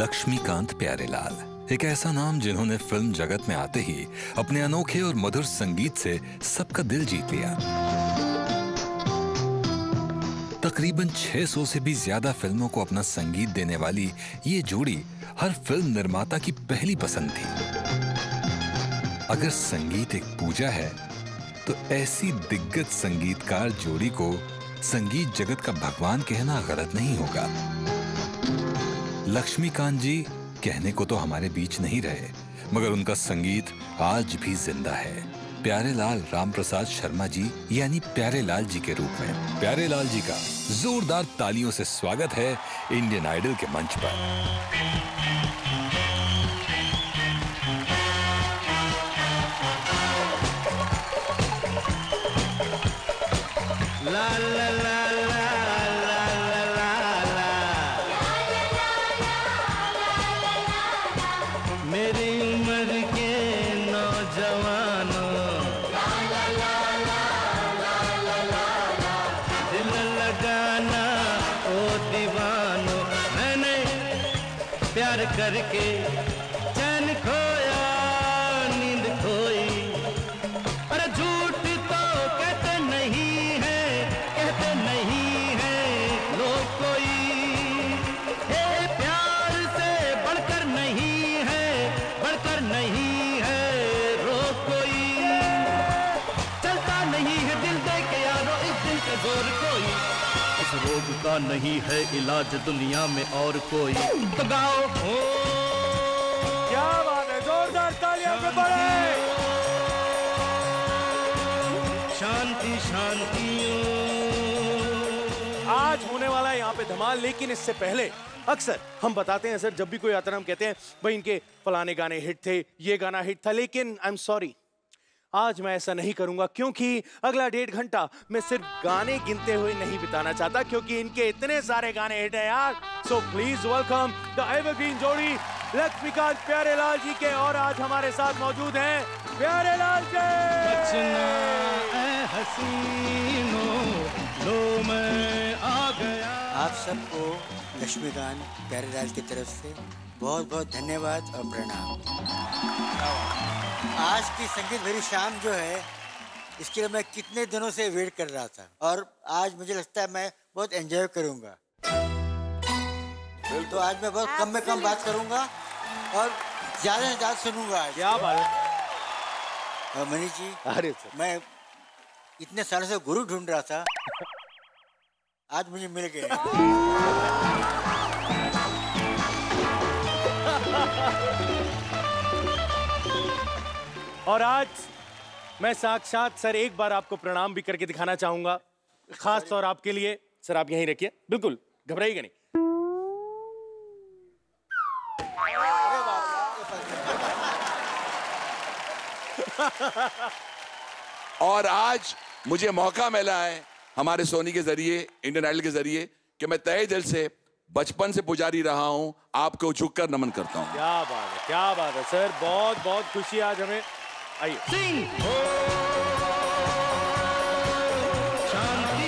लक्ष्मीकांत प्यारेलाल, एक ऐसा नाम जिन्होंने फिल्म जगत में आते ही अपने अनोखे और मधुर संगीत से सबका दिल जीत लिया। तकरीबन 600 से भी ज्यादा फिल्मों को अपना संगीत देने वाली ये जोड़ी हर फिल्म निर्माता की पहली पसंद थी। अगर संगीत एक पूजा है तो ऐसी दिग्गज संगीतकार जोड़ी को संगीत जगत का भगवान कहना गलत नहीं होगा। लक्ष्मीकांत जी कहने को तो हमारे बीच नहीं रहे, मगर उनका संगीत आज भी जिंदा है। प्यारेलाल रामप्रसाद शर्मा जी यानी प्यारेलाल जी के रूप में प्यारेलाल जी का जोरदार तालियों से स्वागत है इंडियन आइडल के मंच पर। ला ला ला मेरी उम्र के नौजवानों, दिल लगाना ओ दीवानों, मैंने प्यार करके चैन खोया, नींद खोई। अरे झूठ तो कहते नहीं है, कहते नहीं है लोग कोई। नहीं है रोक कोई, चलता नहीं है दिल दे के यारो इस दिल का जोर कोई। इस रोग का नहीं है इलाज दुनिया में और कोई। तो गाओ हो, क्या बात है, जोरदार तालियां पे पड़े। शांति शांति आज होने वाला है यहाँ पे धमाल, लेकिन इससे पहले अक्सर हम बताते हैं सर, जब भी कोई आता है हम कहते हैं भाई इनके फलाने गाने हिट थे, ये गाना हिट था, लेकिन आई एम सॉरी, आज मैं ऐसा नहीं करूंगा, क्योंकि अगला 1.5 घंटा मैं सिर्फ गाने गिनते हुए नहीं बिताना चाहता, क्योंकि इनके इतने सारे गाने हिट हैं यार। So please welcome the evergreen जोड़ी लक्ष्मीकांत प्यारेलाल जी के, और आज हमारे साथ मौजूद हैं प्यारेलाल जी। बचना ऐ हसीनों, लो मैं आ गया। आप सबको लक्ष्मीकांत प्यारेलाल की तरफ से बहुत बहुत धन्यवाद और प्रणाम। आज की संगीत भरी शाम जो है, इसके लिए मैं कितने दिनों से वेट कर रहा था, और आज मुझे लगता है मैं बहुत एंजॉय करूंगा। तो आज मैं बहुत कम में कम बात करूंगा और ज्यादा से ज्यादा सुनूंगा। क्या बात है। और मनीष जी, अरे सर, मैं इतने सालों से गुरु ढूंढ रहा था, आज मुझे मिल गए। और आज मैं साक्षात सर एक बार आपको प्रणाम भी करके दिखाना चाहूंगा, खास तौर आपके लिए। सर आप यहीं रखिए, बिल्कुल घबराइएगा नहीं। और आज मुझे मौका मिला है हमारे सोनी के जरिए, इंडियन आइडल के जरिए, कि मैं तहे दिल से बचपन से पुजारी रहा हूं, आपको झुककर नमन करता हूं। क्या बात है, क्या बात है सर, बहुत बहुत खुशी आज हमें। आइए। शांति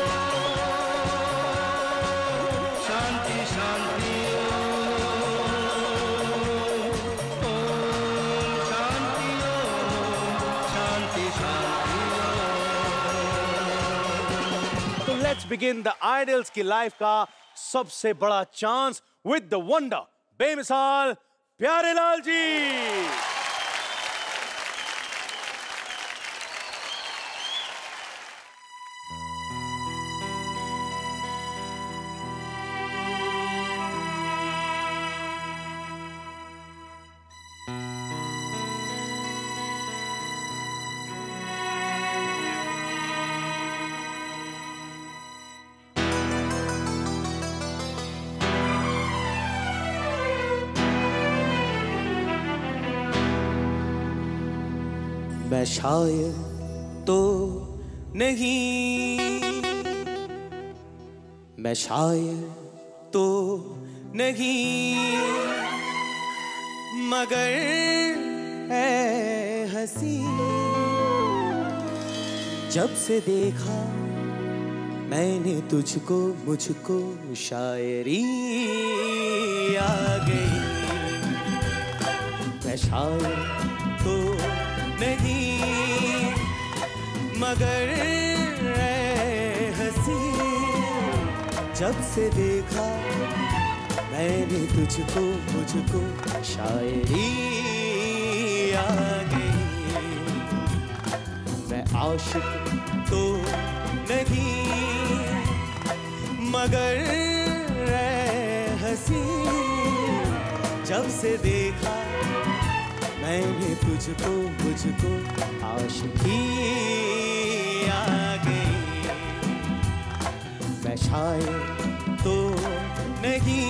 शांति शांति शांति शांति। तो लेट्स बिगिन द आइडल्स की लाइफ का सबसे बड़ा चांस विद द वंडर बेमिसाल प्यारेलाल जी। मैं शायर तो नहीं, मैं शायर तो नहीं, मगर है हंसी, जब से देखा मैंने तुझको मुझको शायरी आ गई। मैं शायर तो नहीं मगर हंसी, जब से देखा मैंने तुझको मुझको शायरी आ गई। मैं आशिक तो नहीं मगर हंसी, जब से देखा मैंने तुझको मुझको आशिकी आ गई। मैं शायर तो नहीं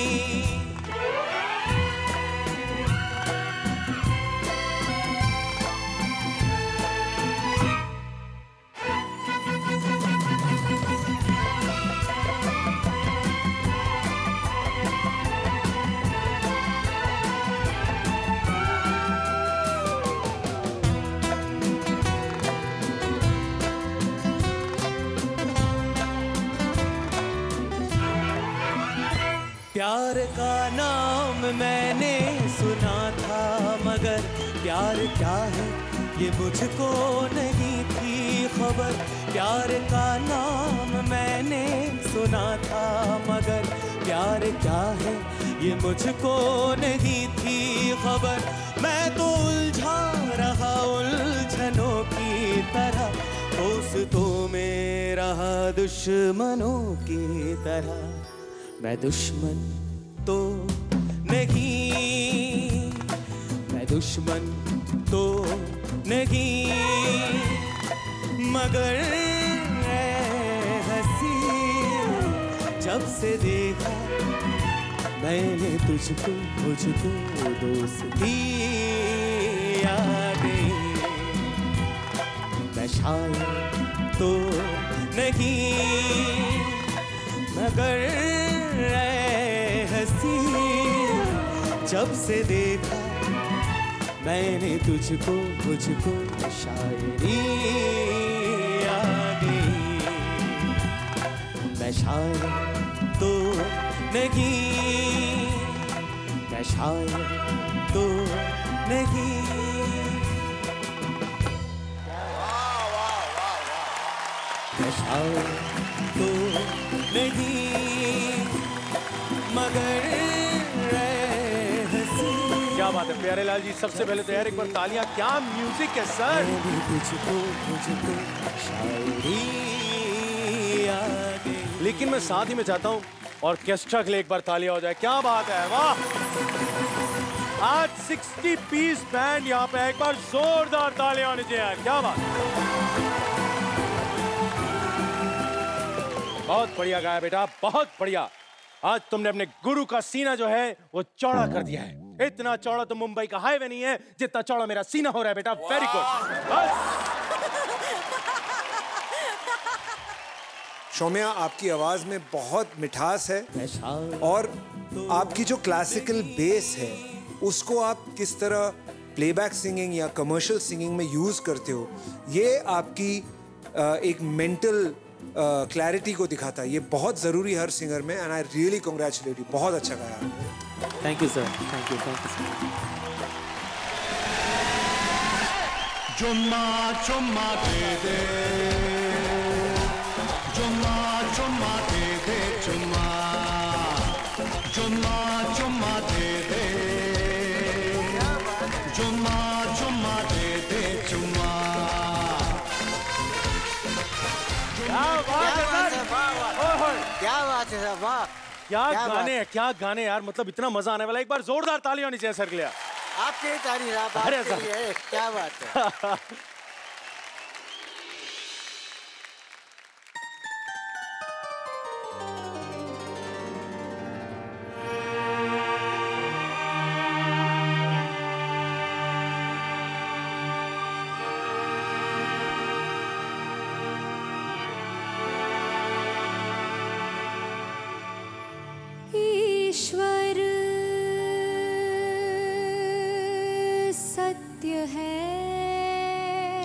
प्यार का नाम मैंने सुना था मगर प्यार क्या है ये मुझको नहीं थी खबर। प्यार का नाम मैंने सुना था मगर प्यार क्या है ये मुझको नहीं थी खबर। मैं तो उलझा रहा उलझनों की तरह, दोस्तों में रहा दुश्मनों की तरह। मैं दुश्मन तो नहीं, मैं दुश्मन तो नहीं मगर हंसी, जब से देखा मैंने तुझको मुझको दोस्ती आ गई। मैं शायर तो नहीं मगर हंसी, जब से देखा मैंने तुझको मुझको शायरी आ गई। मैं शायर तो नहीं, मैं शायर तो नहीं। मैं शायर तो नहीं मगर हंसी। क्या बात है प्यारेलाल जी, सबसे पहले तो यार एक बार तालियां। क्या म्यूजिक है सर। तुझको मुझको शायरी आ गई। लेकिन मैं साथ ही में चाहता हूँ ऑर्केस्ट्रा के लिए एक बार तालियां हो जाए। क्या बात है, वाह। आज 60 पीस बैंड यहाँ पे, एक बार जोरदार तालियां होनी चाहिए यार। क्या बात। बहुत बढ़िया गाया बेटा, बहुत बढ़िया। आज तुमने अपने गुरु का सीना जो है वो चौड़ा कर दिया है। इतना चौड़ा तो मुंबई का हाईवे नहीं है जितना चौड़ा मेरा सीना हो रहा है बेटा। Very good. बस शौम्या, आपकी आवाज में बहुत मिठास है और आपकी जो क्लासिकल बेस है उसको आप किस तरह प्लेबैक सिंगिंग या कमर्शियल सिंगिंग में यूज करते हो, ये आपकी एक मेंटल क्लैरिटी को दिखाता है। ये बहुत जरूरी है हर सिंगर में। And I really congratulate you, बहुत अच्छा गाया। Thank you sir, thank you sir. चुम्मा चुम्मा दे दे, चुम्मा चुम्मा दे दे, चुम्मा चुम्मा चुम्मा दे दे, चुम्मा चुम्मा दे दे, चुम्मा। क्या बात है सर, क्या बात है सर, वाह। क्या गाने हैं, क्या गाने यार। मतलब इतना मजा आने वाला। एक बार जोरदार ताली होनी चाहिए सर के लिए। आपके तारीफ, आपके लिए। क्या बात है। ईश्वर सत्य है,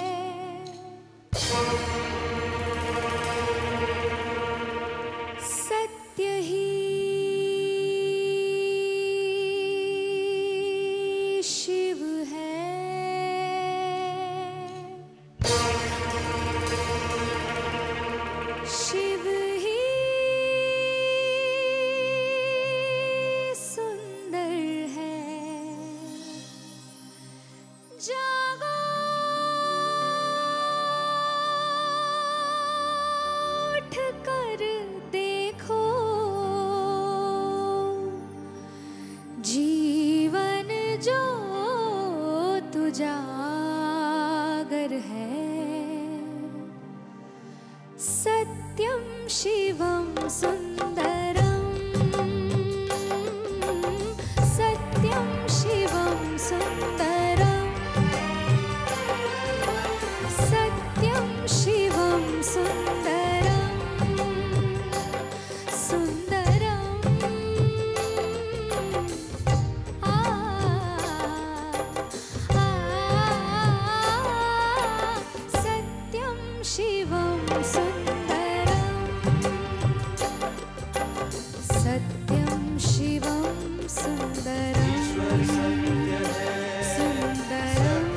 सत्यं शिवं सुन्दरं सत्यं शिवं सुन्दरं सत्यं शिवं सुन्दरं सुन्दरं सत्यं शिवं सुन्दरं सत्यं शिवं सुन्दरं सुन्दरं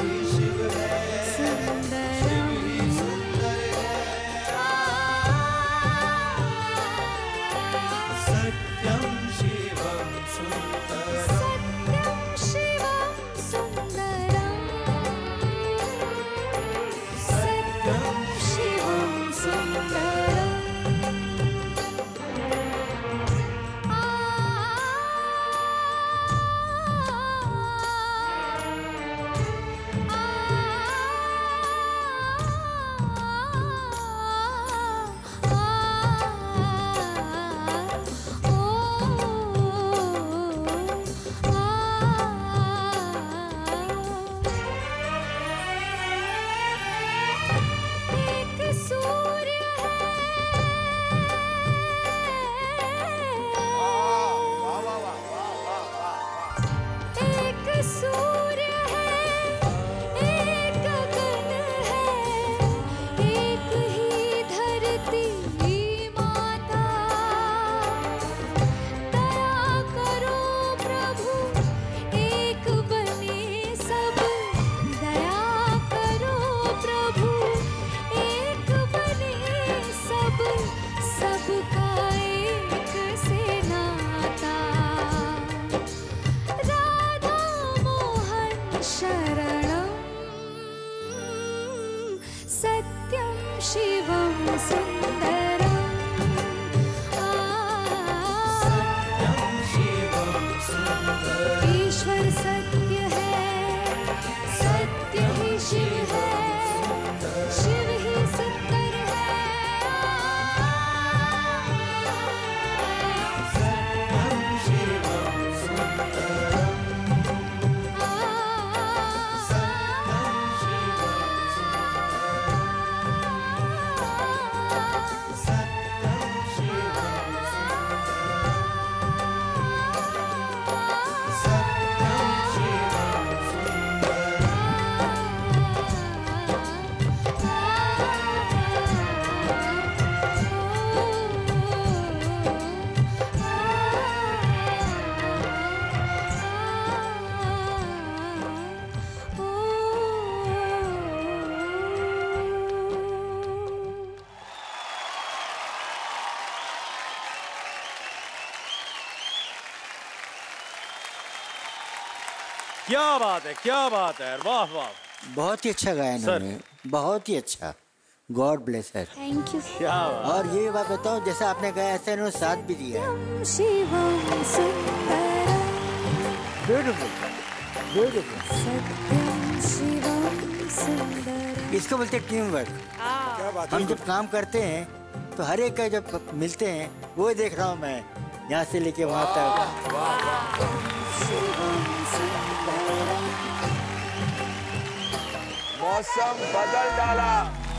क्या बात है, क्या बात है, वाह वाह। बहुत ही अच्छा गाया इन्होंने, बहुत ही अच्छा। God bless her. Thank you. क्या बात। और ये बात बताओ, जैसा आपने गाया ऐसा इन्होंने साथ भी दिया है। शिवं सुंदरं ब्यूटीफुल, ब्यूटीफुल। सत्यं शिवं सुंदरं। इसको बोलते हैं टीम वर्क। क्या बात हम है। जब काम करते हैं तो हर एक का जब मिलते हैं वो देख रहा हूँ मैं, यहाँ से लेके वहाँ तक। मौसम बदल डाला।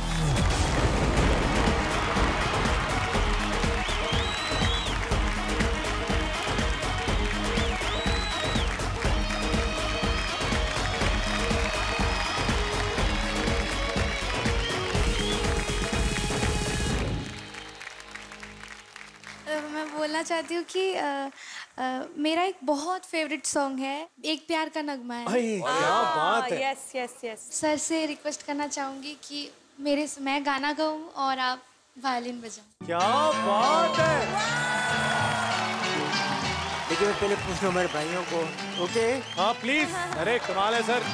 मैं बोलना चाहती हूँ कि मेरा एक बहुत फेवरेट सॉन्ग है, एक प्यार का नगमा है। क्या बात है। Yes yes yes. सर से रिक्वेस्ट करना चाहूँगी कि मैं गाना गाऊँ और आप वायलिन बजाओ। क्या बात है। लेकिन मैं पहले पूछ लूँ हमारे भाइयों को। ओके हाँ प्लीज। अरे कमाल है सर।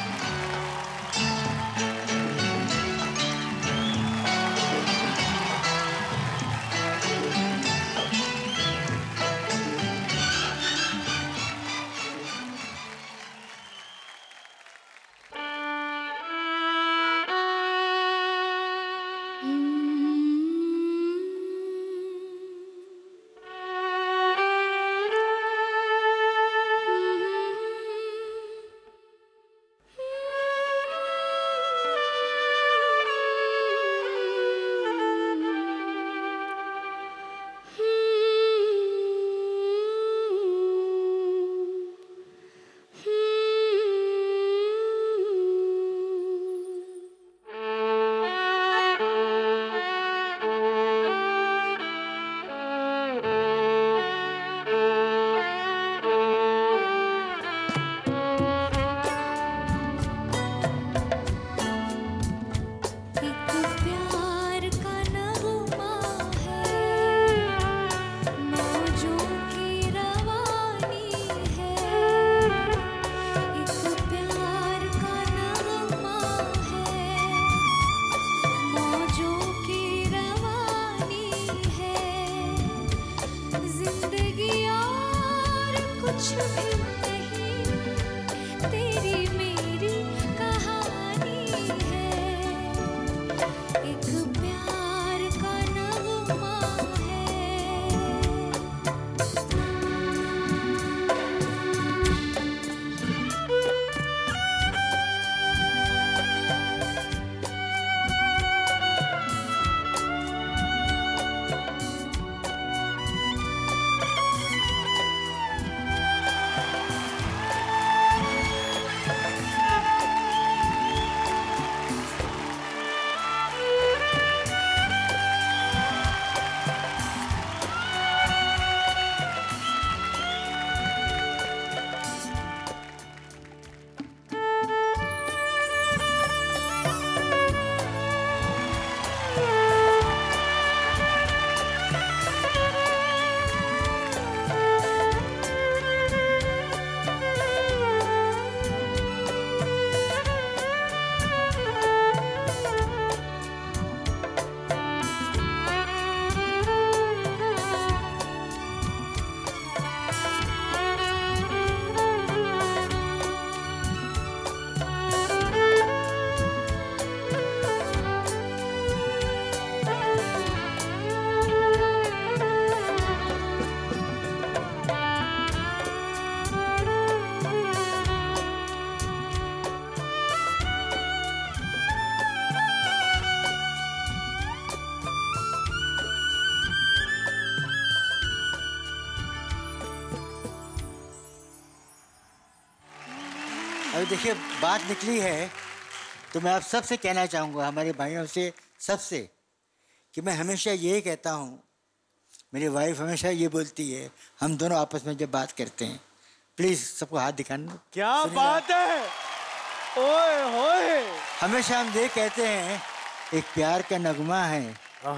अभी देखिए बात निकली है तो मैं आप सबसे कहना चाहूँगा, हमारे भाइयों से सबसे, कि मैं हमेशा यही कहता हूँ, मेरी वाइफ हमेशा ये बोलती है, हम दोनों आपस में जब बात करते हैं, प्लीज़ सबको हाथ दिखाना। क्या बात है, ओए होए। हमेशा हम ये कहते हैं, एक प्यार का नगमा है,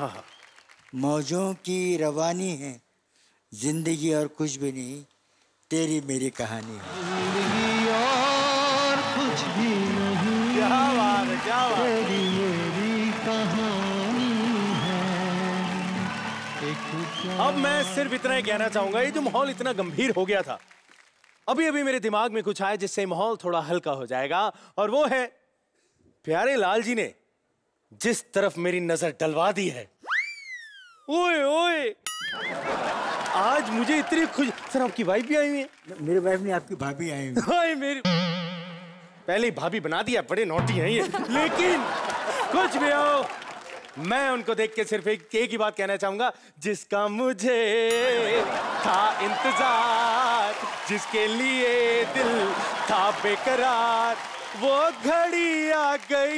मौजों की रवानी है, जिंदगी और कुछ भी नहीं, तेरी मेरी कहानी है। क्या बात है, क्या बात है। तेरी मेरी कहानी है। अब मैं सिर्फ इतना ही कहना चाहूंगा, ये जो माहौल इतना गंभीर हो गया था, अभी अभी मेरे दिमाग में कुछ आया जिससे माहौल थोड़ा हल्का हो जाएगा, और वो है प्यारेलाल जी ने जिस तरफ मेरी नजर डलवा दी है। ओए ओए, आज मुझे इतनी खुश। सर आपकी वाइफ भी आई हुई है? मेरी वाइफ नहीं, आपकी भाभी आई हुई। हाय मेरी, पहले ही भाभी बना दिया, बड़े नोटी हैं ये। लेकिन कुछ भी हो, मैं उनको देख के सिर्फ एक ही बात कहना चाहूंगा, जिसका मुझे था इंतजार, जिसके लिए दिल था बेकरार, वो घड़ी आ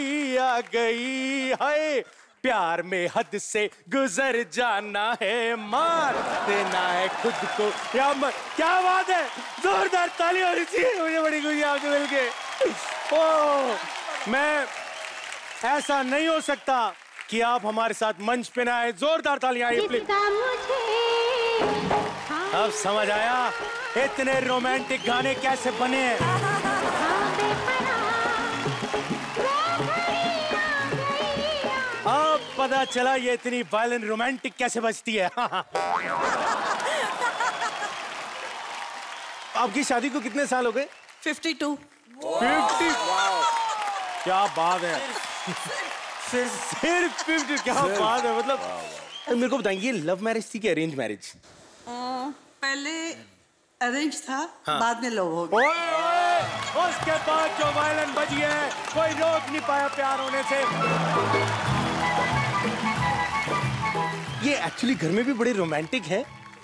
गई हाय। प्यार में हद से गुजर जाना है, मार देना है खुद को या क्या बात है, जोरदार ताली हो रही है, मुझे बड़ी खुशी आपसे मिलके। ओह, मैं ऐसा नहीं हो सकता कि आप हमारे साथ मंच पे ना आए। जोरदार तालियां आइए प्लीज। अब समझ आया इतने रोमांटिक गाने कैसे बने हैं। अब पता चला ये इतनी वायलिन रोमांटिक कैसे बजती है। आपकी शादी को कितने साल हो गए? 52। 50? क्या बात है, सिर्फ 50? क्या बात है। मतलब मेरे को बताएंगे, लव मैरिज थी कि अरेंज मैरिज? पहले अरेंज था, बाद में लव हो गया। उसके बाद जो वायलिन बजी है कोई रोक नहीं पाया प्यार होने से। ये एक्चुअली घर में भी बड़े रोमांटिक है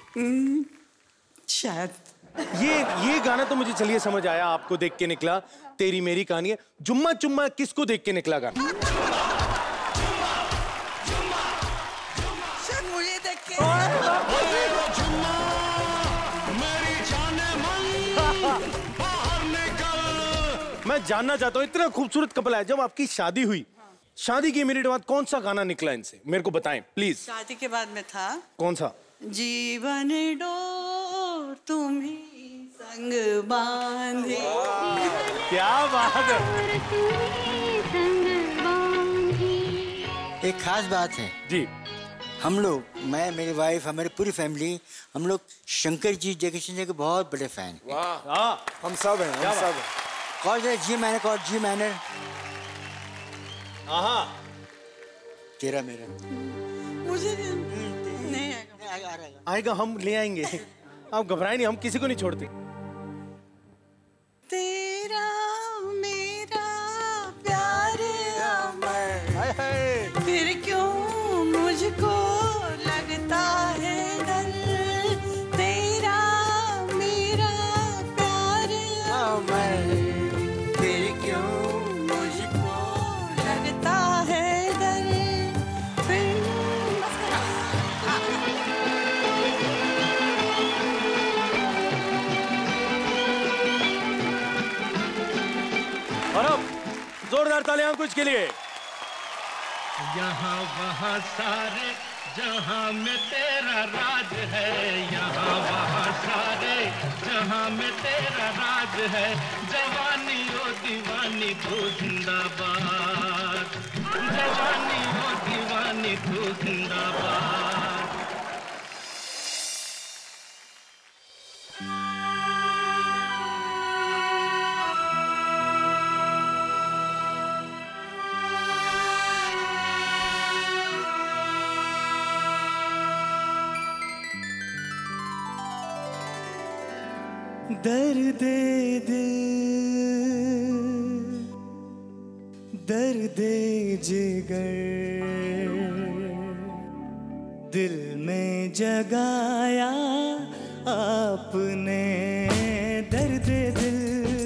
शायद। ये गाना तो मुझे चलिए समझ आया, आपको देख के निकला, तेरी मेरी कहानी है। जुम्मा चुम्मा किसको देख के निकला गाना? मुझे देख के। मैं जानना चाहता हूँ, इतना खूबसूरत कपल है, जब आपकी शादी हुई, शादी की मिनट बाद कौन सा गाना निकला इनसे, मेरे को बताएं प्लीज। शादी के बाद में था, कौन सा? जीवन डोर तुम्हें संग बांधे। क्या बात है। एक खास बात है जी, हम लोग, मैं, मेरी वाइफ, हमारी पूरी फैमिली, हम लोग शंकर जी जयकिशन जी के बहुत बड़े फैन। वाह, हम सब हैं, हम सब हैं। Chord G minor, chord G minor, आहा, तेरा मेरा। मुझे आएगा, हम ले आएंगे। आप घबराए नहीं, हम किसी को नहीं छोड़ते। तेरा मेरा प्यार अमर, फिर क्यों मुझको लगता है डर। तेरा मेरा प्यार अमर, फिर क्यों मुझको लगता है डर। और अब जोरदार तालियां कुछ के लिए। यहाँ वहाँ सारे जहाँ में तेरा राज है, यहाँ वहाँ सारे जहाँ में तेरा राज है। जवानी ओ दीवानी तू जिंदाबाद, जवानी ओ दीवानी तू जिंदाबाद। दर्द-ए-दिल, दर्द-ए-जिगर, दिल में जगाया आपने। दर्द-ए-दिल,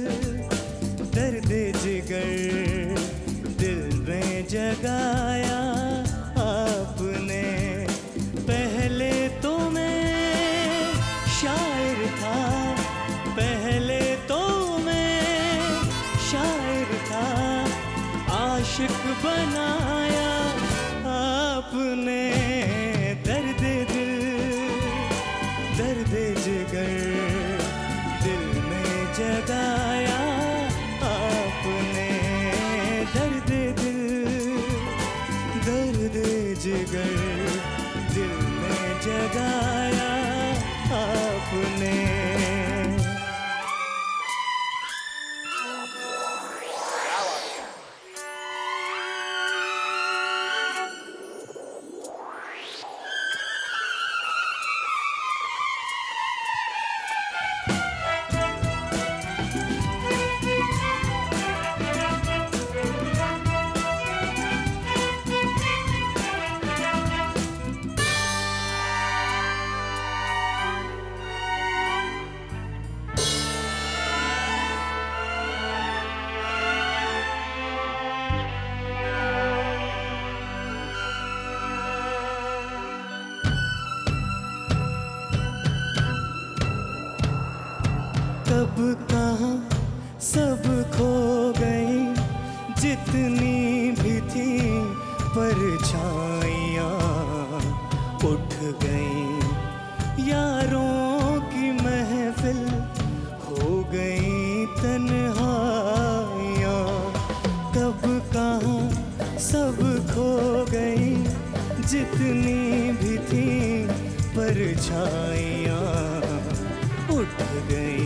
दर्द-ए-जिगर, दिल में जगाया आपने। पहले तो मैं शायर था, पहले तो मैं शायर था, आशिक बनाया आपने। दर्द-ए-दिल, दर्द-ए-जिगर, दिल में जगाया आपने। दर्द-ए-दिल, दर्द-ए-जिगर, दिल में जगाया आपने। कब कहाँ सब खो गई, जितनी भी थी परछाइयाँ उठ गई। यारों की महफिल हो गई तन्हाइयाँ। कब कहाँ सब खो गई, जितनी भी थी परछाइयाँ उठ गई।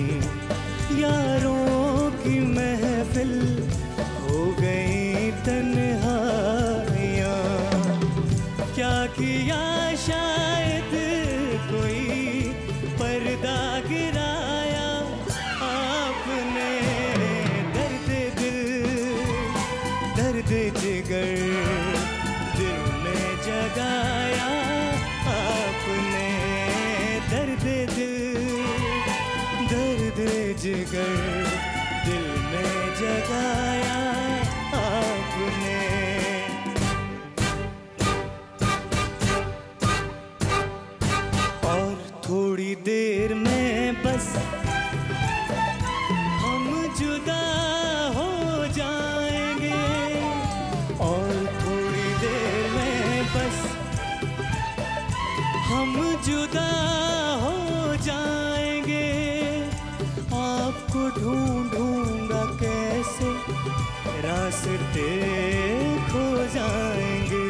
यारों की महफिल हो गई तन्हाइयाँ। क्या किया शायद कोई पर्दा गिराया आपने। दर्द-ए-दिल, दर्द-ए-जिगर, दिल में जगाया आपने। दर्द-ए-दिल, दर्द-ए-जिगर, दिल में जगाया आपने। और थोड़ी देर में बस हम जुदा हो जाएंगे। और थोड़ी देर में बस हम जुदा हो जाएंगे। आपको ढूंढूंगा कैसे, रास्ते खो जाएंगे।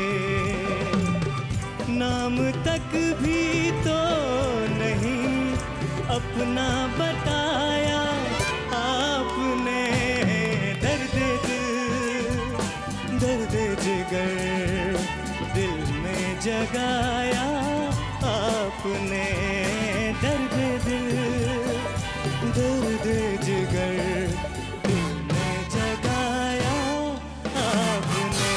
नाम तक भी तो नहीं अपना बताया आपने। दर्द-ए-दिल, दर्द-ए-जिगर, दिल में जगाया आपने दर्द दिल दर्द जिगर दिल में जगाया आपने।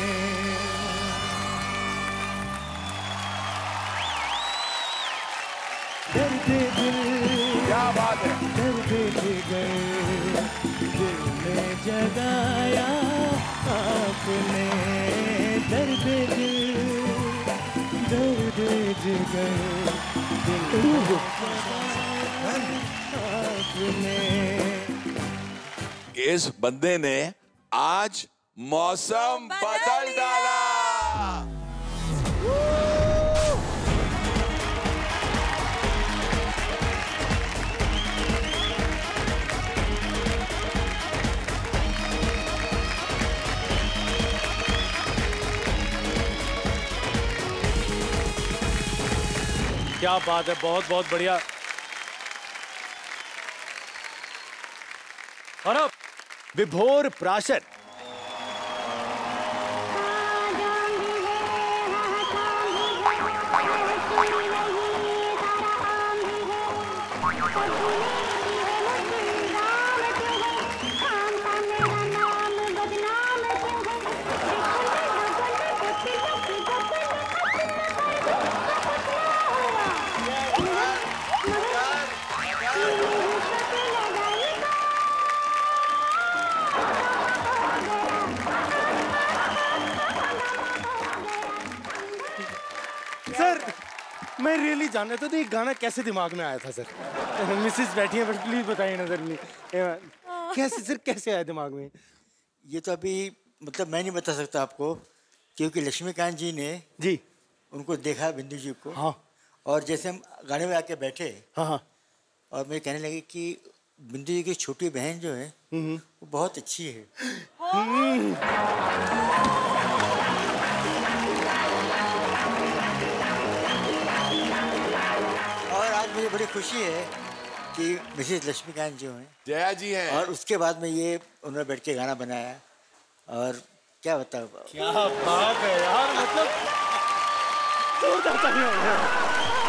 दर्द दिल क्या बात है, दर्द जिगर दिल में जगाया आपने। दर्द दिल दर्द जिगर दिल में आपने। इस बंदे ने आज मौसम बदल डाला। क्या बात है, बहुत बहुत बढ़िया। और अब विभोर प्राशर। मैं रियली जानना था तो ये गाना कैसे दिमाग में आया था सर। मिसेस बैठी हैं, बट प्लीज बताइए ना सर, कैसे सर, कैसे आया दिमाग में? ये तो अभी मतलब मैं नहीं बता सकता आपको, क्योंकि लक्ष्मीकांत जी ने जी उनको देखा, बिंदु जी को। हाँ। और जैसे हम गाने में आके बैठे, हाँ हाँ, और मुझे कहने लगे कि बिंदु जी की छोटी बहन जो है वो बहुत अच्छी है। और आज मुझे बड़ी खुशी है कि मिसेस लक्ष्मीकांत जी हैं, जया जी हैं, और उसके बाद में ये उन्होंने बैठ के गाना बनाया। और क्या बताओ, क्या बात है यार, मतलब जोरदार तालियां हो गया।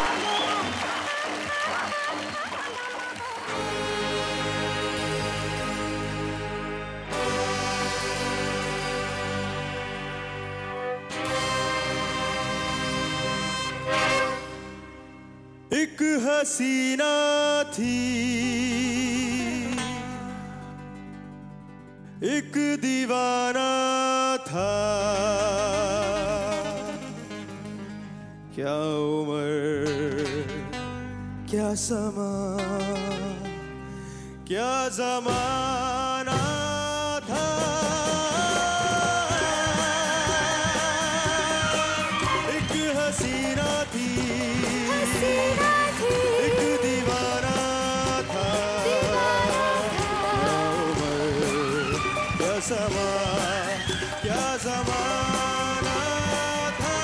एक हसीना थी, एक दीवाना था, क्या उम्र क्या समा क्या जमाना था। एक हसीना थी, एक दीवाना था, क्या उम्र क्या समा क्या जमाना था।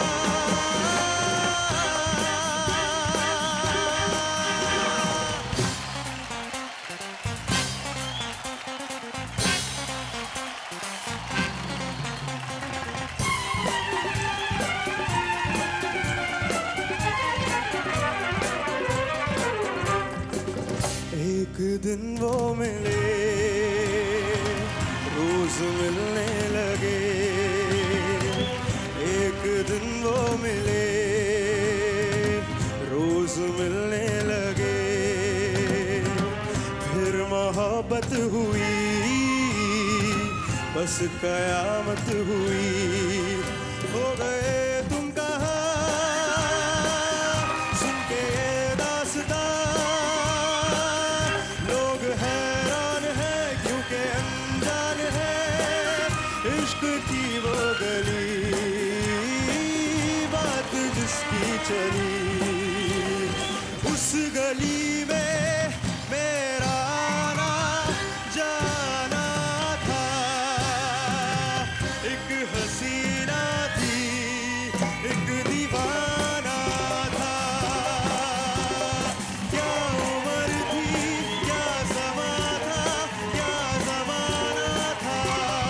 एक दिन वो मिले, रोज मिलने लगे। एक दिन वो मिले, रोज मिलने लगे। फिर मोहब्बत हुई, बस कयामत हुई। हो गए तुम कहाँ, सुन के ये दास्तां। लोग हैरान हैं क्योंकि अनजान है इश्क की वो गली, बात जिसकी चली। उस गली में मेरा आना जाना था। एक हसीना थी, एक दीवाना था, क्या उम्र थी क्या समा था, क्या जमाना था।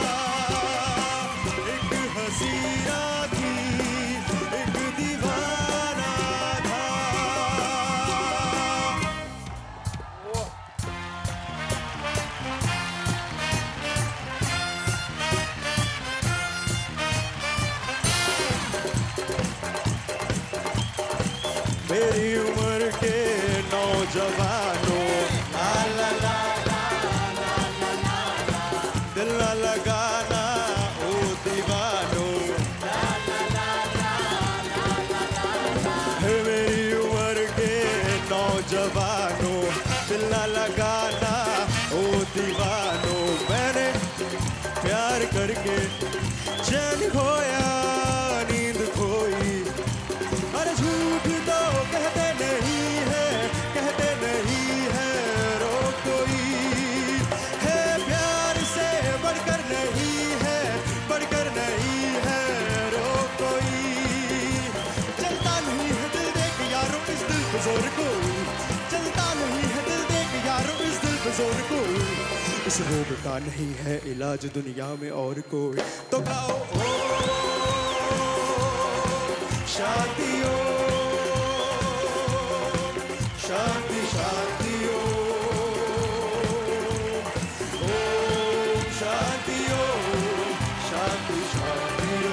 एक हसीना थी, एक दीवाना था। मेरी उम्र के नौजवानों, ला ला ला दिल ना लगाना ओ दीवानों, है मेरी उम्र के नौजवानों, दिल ना लगाना ओ दीवानों। मैंने प्यार करके चैन खोया, नींद खोई, अरे झूठ तो कहते नहीं है, कहते नहीं है रो कोई, है प्यार से बढ़कर नहीं है, बढ़कर नहीं है रो कोई। चलता नहीं है दिल देख यारों इस दिल पे जोर कोई, चलता नहीं है दिल देख यारों इस दिल पे जोर कोई, इस रोग का नहीं है इलाज दुनिया में और कोई। तो गाओ ओ शादियों, शादी शादियों, ओ शादियों, शादी शादियों।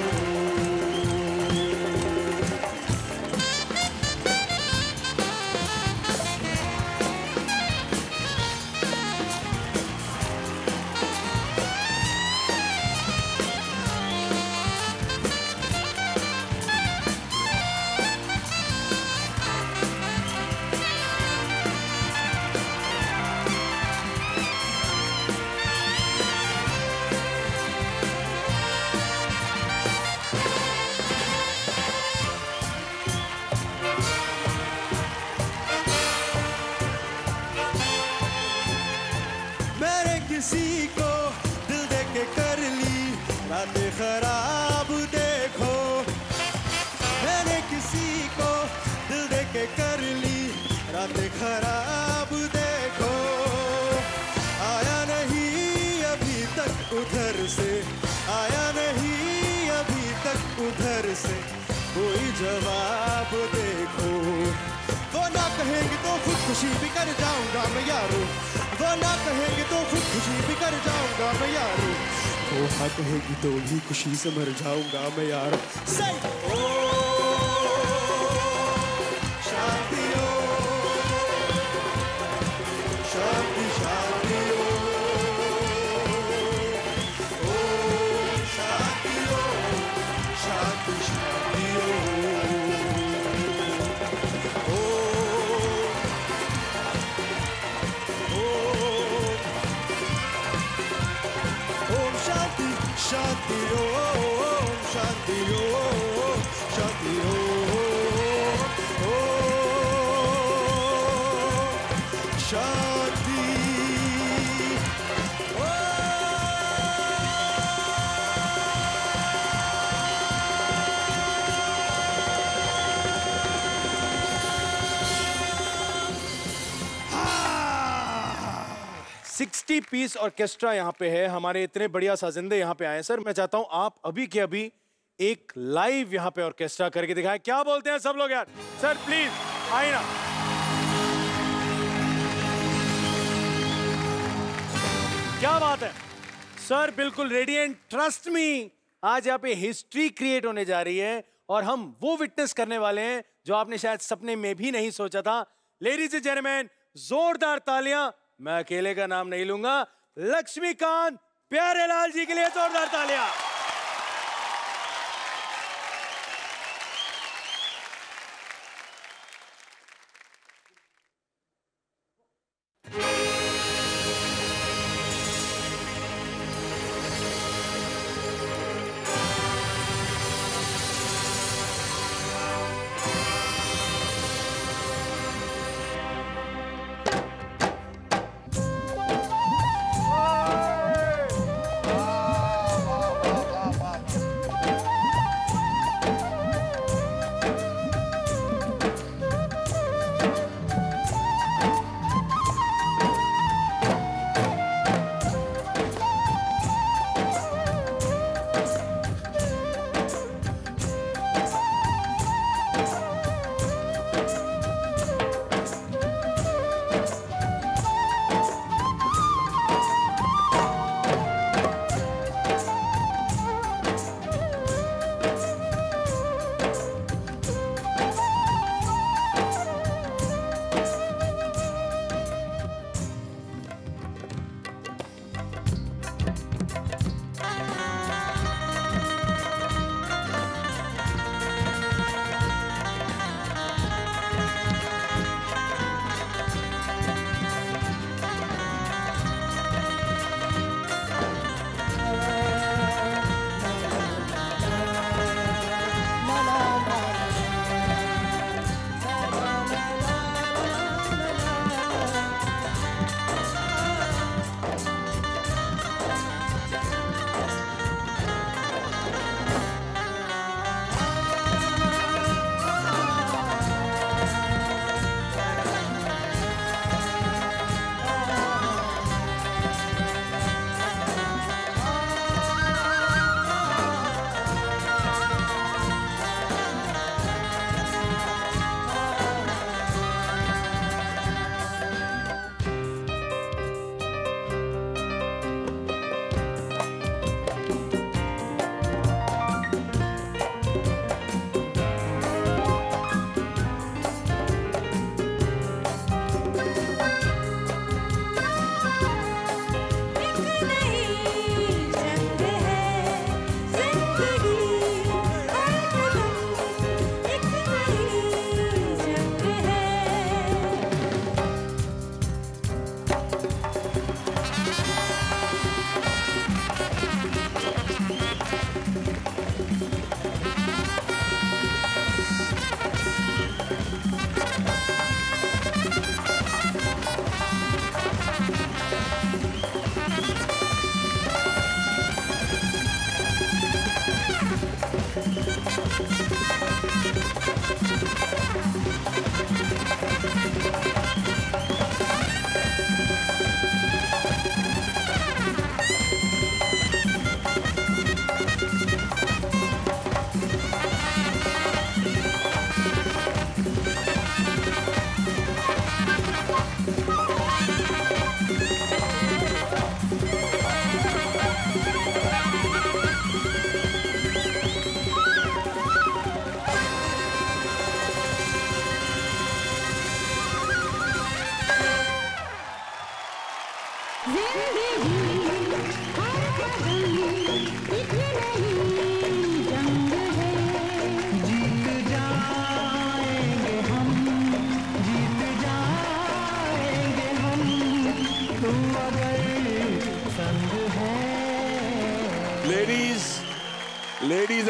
किसी को दिल दे के कर ली रातें खराब देखो, मैंने किसी को दिल दे के कर ली रातें खराब देखो। आया नहीं अभी तक उधर से, आया नहीं अभी तक उधर से कोई जवाब देखो। वो ना कहेंगे तो खुदकुशी भी कर जाऊंगा मैं यारो, वो ना कहेंगे तो खुदकुशी भी कर जाऊंगा मैं यारो, वो हाँ कहेगी तो भी खुशी से मर जाऊंगा मैं यारो। ओ शादियों, शादी शादियों, ओ शादियों, शादी शादियों, शांति ओम शांति ओम शांति ओम शांति। सिक्सटी पीस ऑर्केस्ट्रा यहाँ पे है, हमारे इतने बढ़िया साजिंदे यहाँ पे आए हैं। सर मैं चाहता हूँ आप अभी के अभी एक लाइव यहाँ पे ऑर्केस्ट्रा करके दिखाएं। क्या बोलते हैं सब लोग यार? सर प्लीज आइए ना। क्या बात है सर, बिल्कुल रेडी एंड ट्रस्ट मी, आज यहाँ पे हिस्ट्री क्रिएट होने जा रही है और हम वो विटनेस करने वाले हैं जो आपने शायद सपने में भी नहीं सोचा था। लेडीज एंड जेंटलमैन, जोरदार तालियां, मैं अकेले का नाम नहीं लूंगा, लक्ष्मीकांत प्यारेलाल जी के लिए जोरदार तालियां।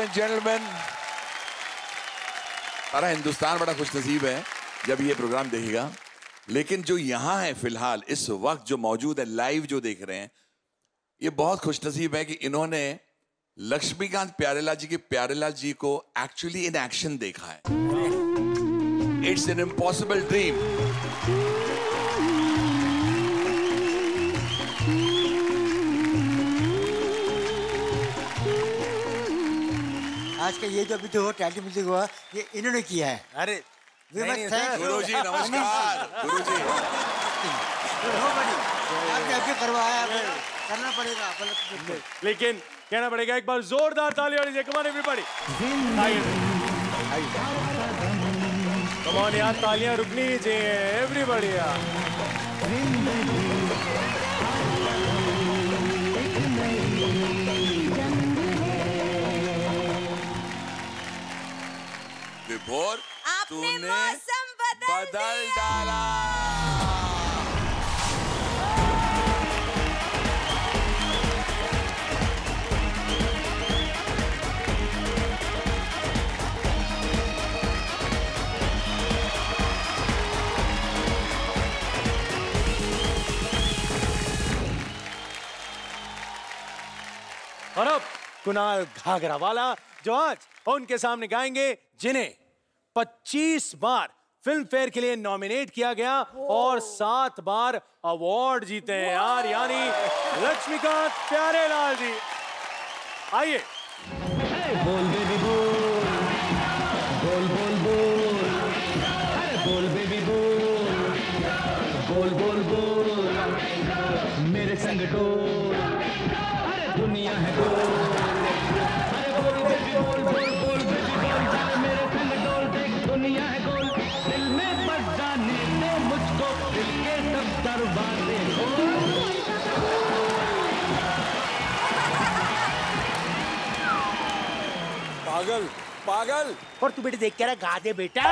एंड जेंटलमैन, सारा हिंदुस्तान बड़ा खुशनसीब है जब ये प्रोग्राम देखेगा, लेकिन जो यहाँ है फिलहाल इस वक्त जो मौजूद है, लाइव जो देख रहे हैं, ये बहुत खुशनसीब है कि इन्होंने लक्ष्मीकांत प्यारेलाल जी के प्यारेलाल जी को एक्चुअली इन एक्शन देखा है। It's an impossible dream. आज का ये जो अभी जो टैलेंट म्यूजिक हुआ, ये इन्होंने किया है। अरे गुरुजी नमस्कार। गुरुजी आपने अभी करवाया, करना पड़ेगा। लेकिन कहना पड़ेगा एक बार जोरदार ताली और come on everybody. Come on यार, तालियां रुकनी चाहिए एवरीबॉडी यार। विभोर तूने बदल डाला। और अब कुणाल घाघरावाला जो आज उनके सामने गाएंगे, जिन्हें 25 बार फिल्म फेयर के लिए नॉमिनेट किया गया और 7 बार अवार्ड जीते हैं यार, यानी लक्ष्मीकांत प्यारेलाल जी। आइए। बोल बेबी बोल, बोल बोल बोल, अरे बोल बेबी बोल, बोल बोल बोल, मेरे संग डोल, अरे दुनिया है गोल, अरे बोल बेबी बोल, बोल बोल बेबी बोल, चल मेरे संग डोल, देख दुनिया है गोल, दिल में बस जाने दे मुझको, दिल के सब दरवाजे खोल। पागल पागल। और तू बेटे देख के गा दे बेटा।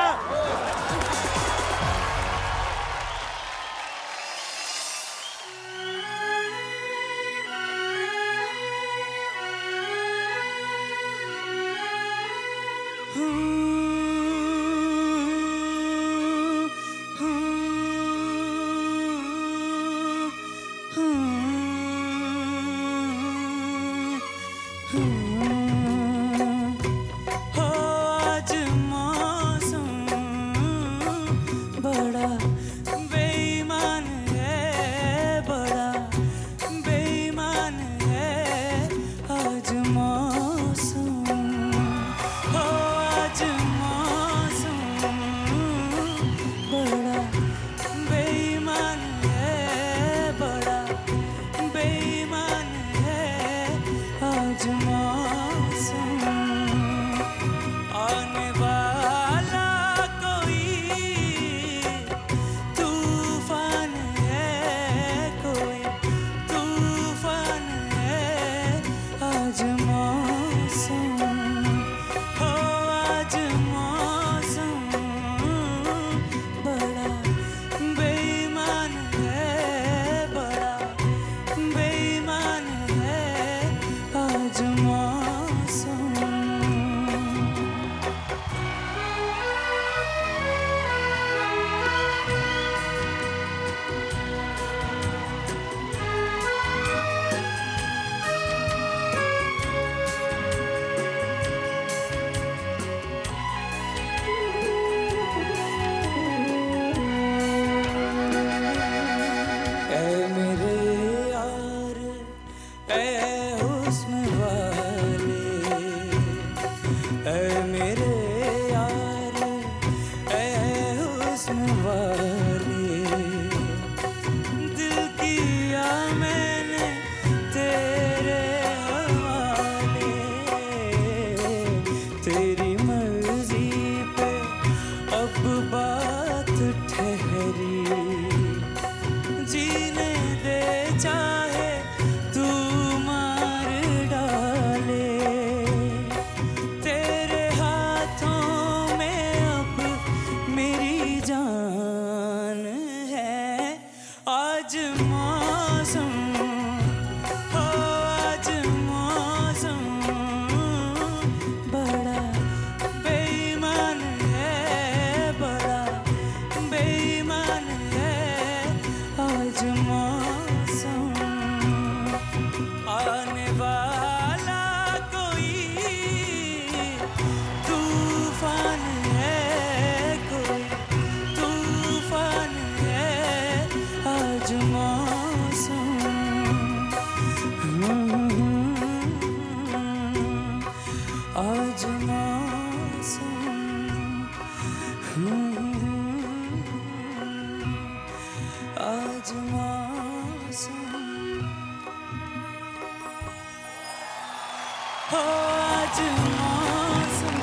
आज मौसम आज मौसम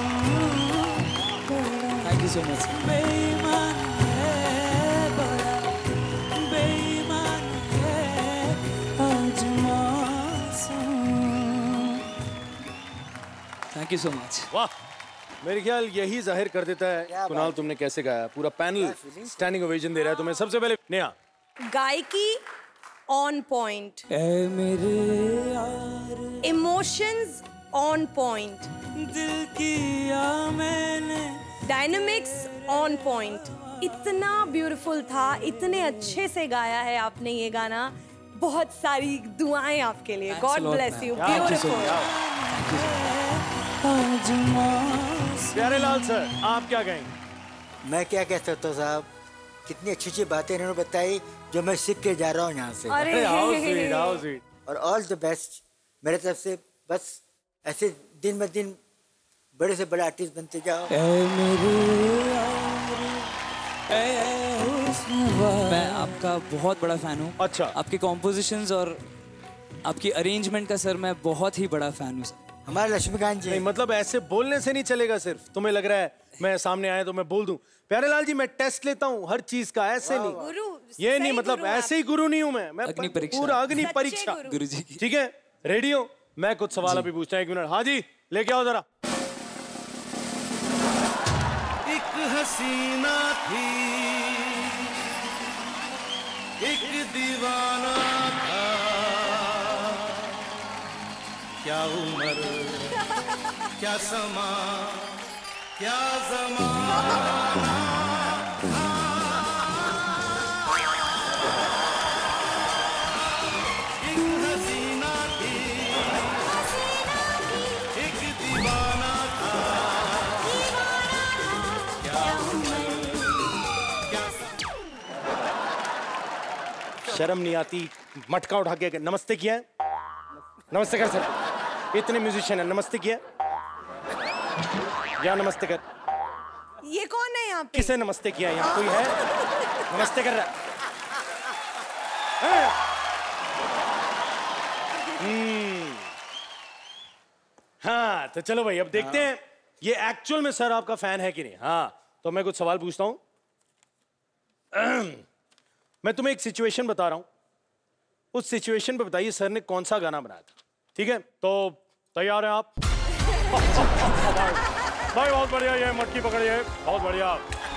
थैंक यू सो मच बेईमान है बड़ा बेईमान है आज मौसम थैंक यू सो मच वाह, मेरे ख्याल यही जाहिर कर देता है कुणाल तुमने कैसे गाया। पूरा पैनल स्टैंडिंग ओवेशन दे रहा है तुम्हें। सबसे पहले नेहा, गायकी ऑन पॉइंट, मेरे यार इमोशंस ऑन पॉइंट, दिल किया मैंने, डायनामिक्स ऑन पॉइंट। इतना ब्यूटीफुल था, इतने अच्छे से गाया है आपने ये गाना। बहुत सारी दुआएं आपके लिए। God bless you. Beautiful. Pyarelal sir, आप क्या कहेंगे? मैं क्या कह सकता हूँ साहब, कितनी अच्छी अच्छी बातें इन्होंने बताई जो मैं सीख के जा रहा हूँ यहाँ से। अरे हाउ स्वीट, हाउ स्वीट। और ऑल द बेस्ट मेरे तरफ से। बस ऐसे दिन ब दिन बड़े से बड़े आर्टिस्ट बनते जाओ। मैं आपका बहुत बड़ा फैन हूँ। अच्छा। आपके कॉम्पोजिशंस और आपकी अरेंजमेंट का सर मैं बहुत ही बड़ा फैन हूँ सर। हमारे लक्ष्मीकांत जी। नहीं मतलब ऐसे बोलने से नहीं चलेगा। सिर्फ तुम्हें लग रहा है मैं सामने आया तो मैं बोल दूं। प्यारेलाल जी, मैं टेस्ट लेता हूँ हर चीज का, ऐसे नहीं। गुरु, ये नहीं सही मतलब गुरु ऐसे ही गुरु नहीं हूँ मैं अग्नि परीक्षा। पूरा अग्नि सच्चे परीक्षा। गुरु। गुरु जी की। ठीक है, रेडी हो? मैं कुछ सवाल अभी पूछता हूँ, 1 मिनट। हाँ जी, लेके आओ जरा। एक हसीना थी, एक दीवाना था, क्या उम्र क्या समा क्या ज़माना। एक हसीना थी, एक दीवाना था, क्या उम्र क्या शर्म नहीं आती? मटका उठा के नमस्ते किया है? नमस्ते कर सर। इतने म्यूजिशियन है, नमस्ते किया? या नमस्ते कर। ये कौन है यहाँ पे? किसे नमस्ते किया? यहाँ कोई है नमस्ते कर रहा है? हाँ तो चलो भाई, अब देखते हैं ये एक्चुअल में सर आपका फैन है कि नहीं। हाँ तो मैं कुछ सवाल पूछता हूँ। मैं तुम्हें एक सिचुएशन बता रहा हूँ, उस सिचुएशन पे बताइए सर ने कौन सा गाना बनाया था। ठीक है, तो तैयार हैं आप? भाई बहुत बढ़िया, ये मटकी पकड़िए, बहुत बढ़िया।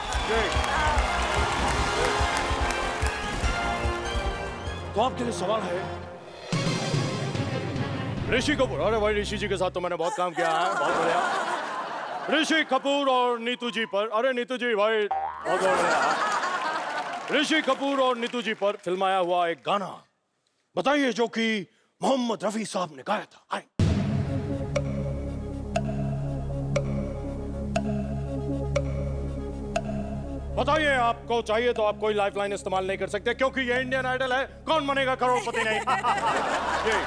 तो आपके लिए सवाल है ऋषि कपूर। अरे भाई ऋषि जी के साथ तो मैंने बहुत काम किया है, बहुत बढ़िया। ऋषि कपूर और नीतू जी पर, अरे नीतू जी भाई बहुत बढ़िया। ऋषि कपूर और नीतू जी पर फिल्माया हुआ एक गाना बताइए जो कि मोहम्मद रफी साहब ने गाया था। आए। बताइए, आपको चाहिए तो आप कोई लाइफलाइन इस्तेमाल नहीं कर सकते क्योंकि ये इंडियन आइडल है, कौन बनेगा करोड़पति नहीं। ये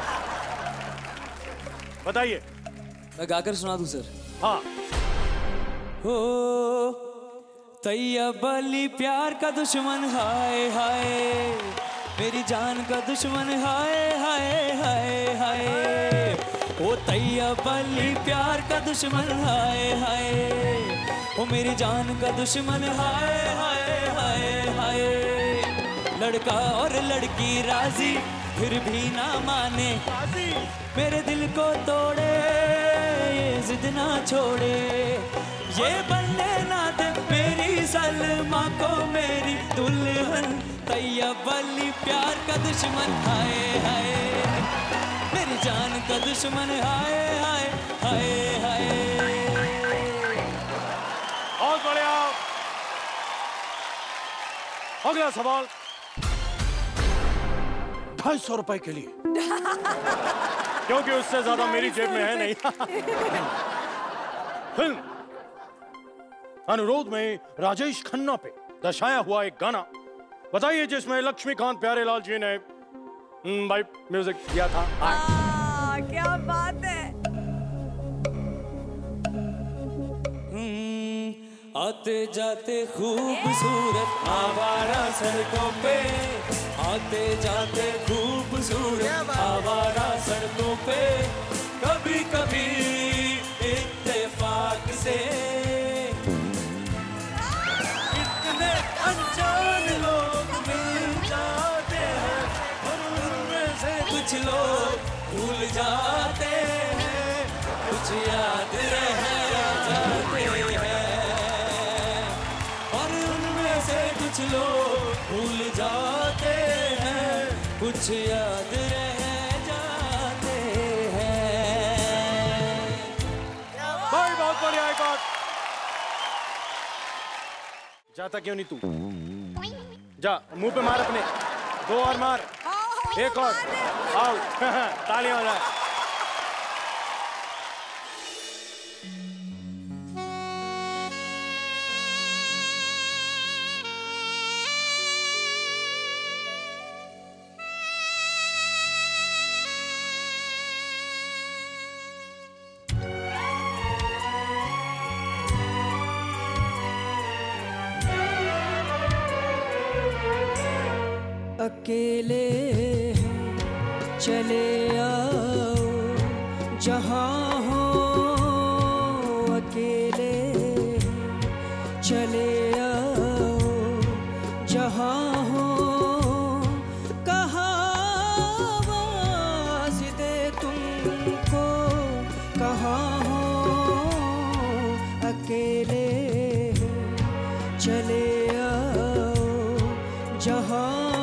बताइए। मैं गाकर सुना दूं सर? हाँ। हो तैयब अली प्यार का दुश्मन हाय हाय, मेरी जान का दुश्मन हाय हाय हाय हाय। ओ तैयब अली प्यार का दुश्मन हाय हाय, ओ मेरी जान का दुश्मन हाय हाय हाय हाय। लड़का और लड़की राजी फिर भी ना माने, मेरे दिल को तोड़े ये जिद ना छोड़े। ये बनने ना दे मेरी सलमा को मेरी दुल्हन, तैयब अली प्यार का दुश्मन हाय हाय, मेरी जान का दुश्मन हाय हाय हाय हाय। बहुत बढ़िया। अगला सवाल 250 रुपए के लिए, क्योंकि उससे ज्यादा मेरी जेब में है नहीं। फिल्म अनुरोध में राजेश खन्ना पे दर्शाया हुआ एक गाना बताइए जिसमें लक्ष्मीकांत प्यारेलाल जी ने भाई म्यूजिक दिया था। क्या बात है। आते जाते खूबसूरत आवारा सड़कों पे, आते जाते खूबसूरत आवारा सड़कों पे, कभी कभी इत्तेफाक से इतने अनजान लोग मिल जाते हैं और उनमें से कुछ लोग भूल जाते हैं, कुछ याद रह जाते हैं और उनमें से कुछ लोग भूल जाते हैं, कुछ याद रह जाते हैं। भाई बहुत बढ़िया, एक और जाता क्यों नहीं तू? जा मुंह पे मार अपने, 2 और मार, एक और, आओ तालियां हो जाए। अकेले चले आओ जहाँ हो, अकेले चले आओ जहाँ हो, कहाँ आवाज़ दे तुमको, कहाँ हो, अकेले चले आओ जहाँ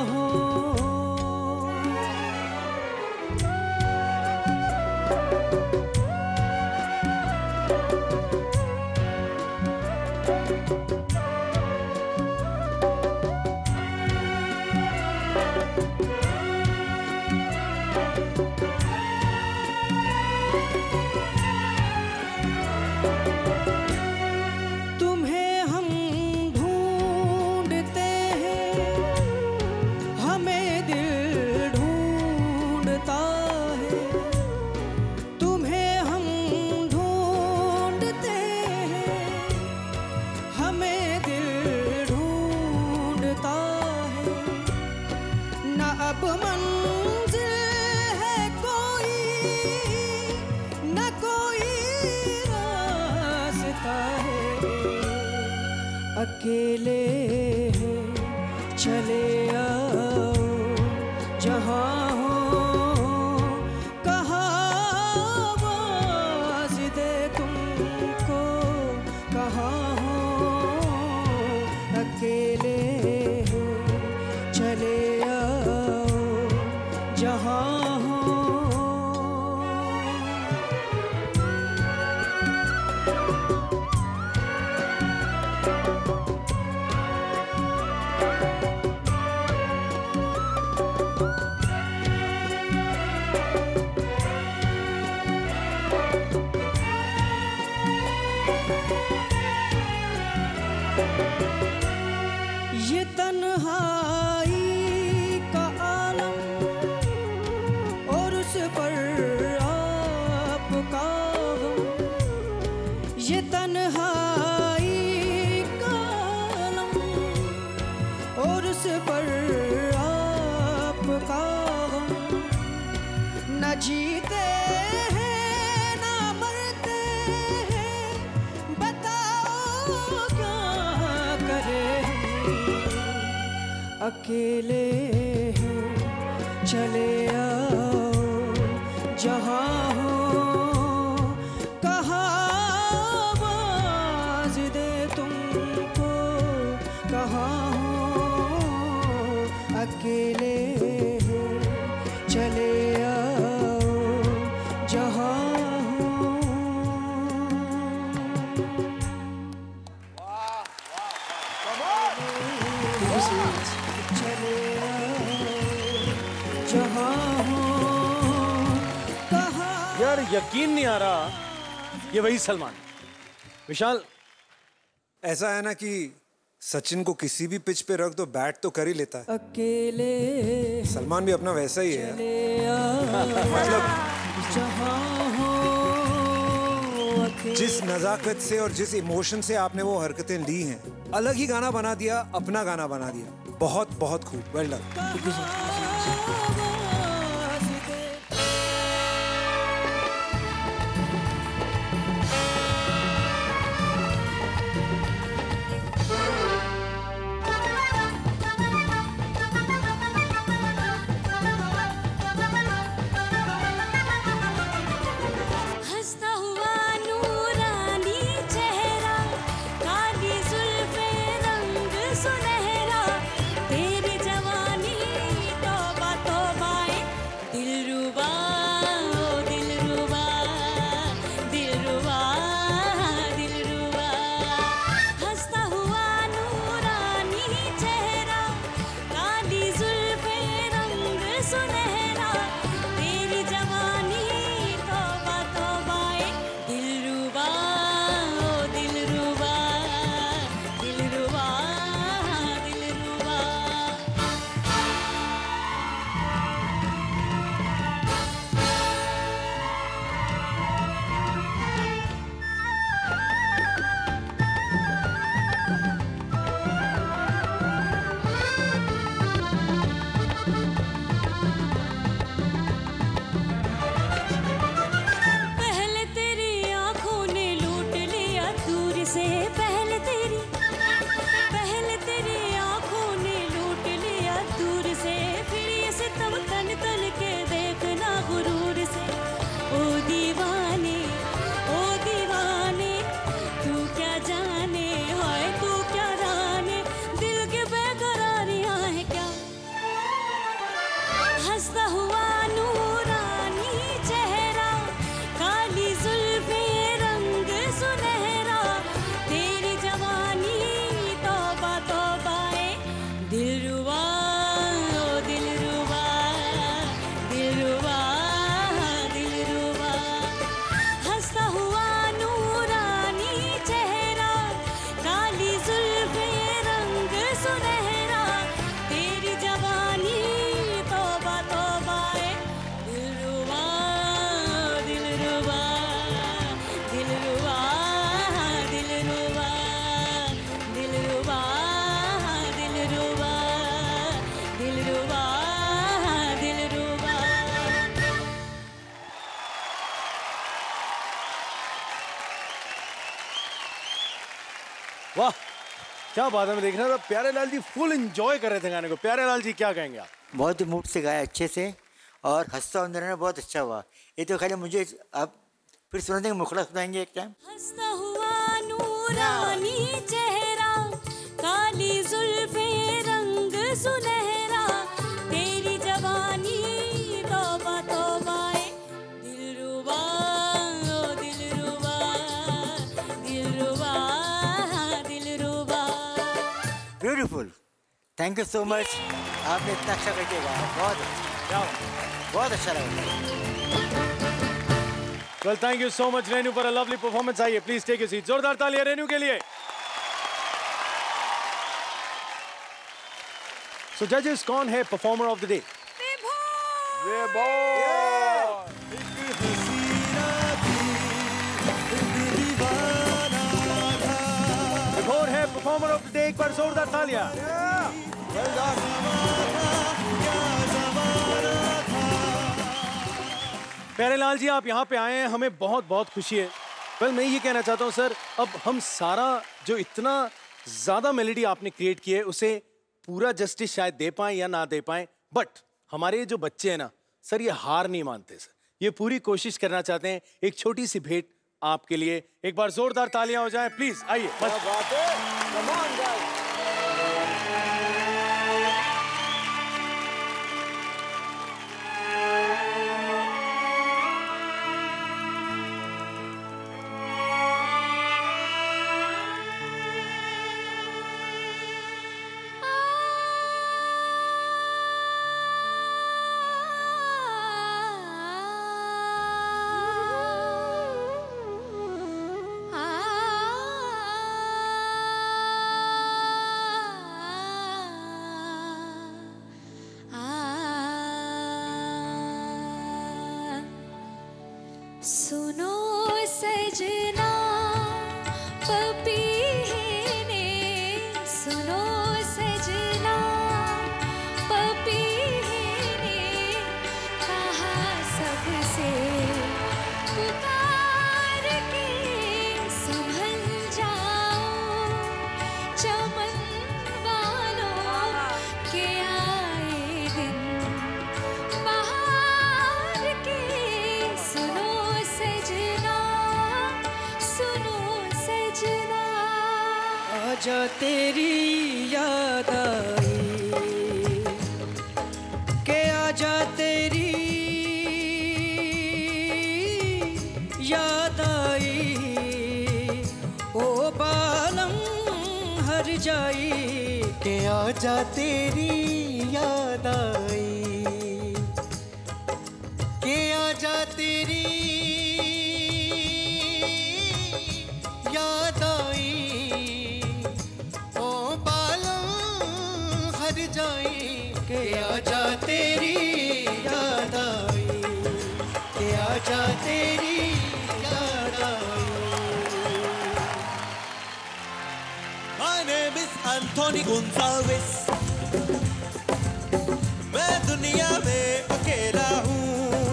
अकेले चले आओ जहाँ हो, कहाँ आवाज़ दे तुमको, कहाँ हो, अकेले चले आओ जहाँ हो। ये तन्हाई का आलम और उस पर आपका गम, ये तन्हाई का आलम और उस पर आपका गम, न जीते हैं न मरते हैं, बताओ क्या करें, अकेले चले आओ जहाँ हो, कहाँ आवाज़ दे तुमको, कहाँ हो, अकेले चले आओ जहाँ हो। यार यकीन नहीं आ रहा, ये वही सलमान। विशाल, ऐसा है ना कि सचिन को किसी भी पिच पे रख दो बैट तो कर ही लेता है। अकेले सलमान भी अपना वैसा ही है। मतलब जहाँ हो जिस नजाकत से और जिस इमोशन से आपने वो हरकतें ली हैं, अलग ही गाना बना दिया, अपना गाना बना दिया। बहुत बहुत खूब, वेल डन। वाह क्या बात है, मैं देख रहा था प्यारेलाल जी फुल एंजॉय कर रहे थे गाने को। प्यारेलाल जी क्या कहेंगे आप? बहुत ही मूड से गाया अच्छे से और हंसता अंदर में बहुत अच्छा हुआ। ये तो खाली मुझे आप फिर सुना देंगे, मुखड़ा सुनाएंगे एक टाइम। हंसता हुआ नूरानी चेहरा, काली जुल्फे रंग सुनहरा, तेरी जवानी तौबा तौबा दिलरुबा ओ दिलरुबा दिलरुबा दिलरुबा। Beautiful, thank you so much. आपने इतना अच्छा करके गाया, बहुत अच्छा लगा। Well, thank you so much Renu for a lovely performance. आइए प्लीज टेक योर सीट। जोरदार तालियां रेनू के लिए। So judges, कौन है परफॉर्मर ऑफ द डे? विभोर है परफॉर्मर ऑफ द डे। एक बार जोरदार तालियां। प्यारेलाल जी आप यहाँ पे आए हैं, हमें बहुत बहुत खुशी है। वेल मैं ये कहना चाहता हूँ सर, अब हम सारा जो इतना ज़्यादा मेलोडी आपने क्रिएट की है उसे पूरा जस्टिस शायद दे पाएं या ना दे पाएं, बट हमारे जो बच्चे हैं ना सर, ये हार नहीं मानते सर, ये पूरी कोशिश करना चाहते हैं। एक छोटी सी भेंट आपके लिए, एक बार जोरदार तालियां हो जाएं प्लीज। आइए। चमन वालों के आए दिन बाहर के सुनो सजना आजा तेरी याद आई के आजा तेरी याद आई ओ बालम हर जाई के आजा तेरी याद आई के आजा तेरी याद आई ओ बालम हर जाई के आजा तेरी याद आई के आजा तेरी याद आई। My name is Anthony Gonzalez. मैं दुनिया में अकेला हूँ,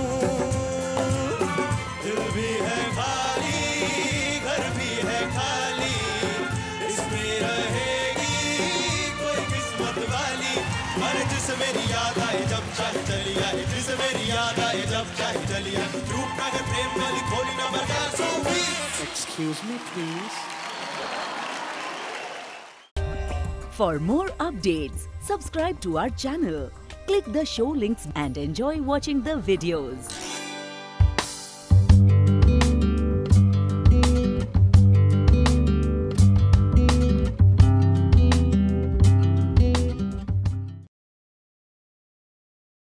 दिल भी है खाली, घर भी है खाली, इसमें रहेगी कोई किस्मत वाली। अरे जिसे मेरी याद आए जब चाहे चली आए, जिसे मेरी याद आए जब चाहे चली आए, रूपनगर प्रेम वाली खोली number 420। Excuse me please. For more updates, subscribe to our channel, click the show links and enjoy watching the videos.